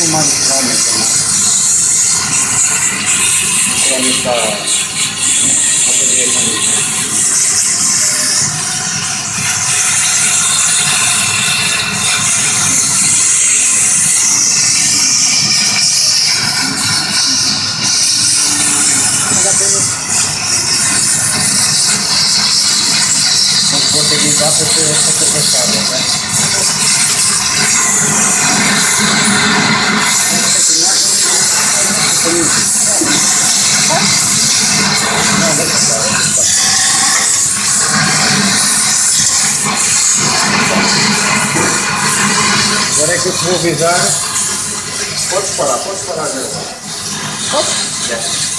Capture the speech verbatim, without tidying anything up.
não mais realmente, não. Realmente está a fazer a vou ter que usar para ter essa passada, ok? Não, deixa estar, deixa estar. Agora é que eu te vou avisar. Podes parar, podes parar agora. Podes? Já.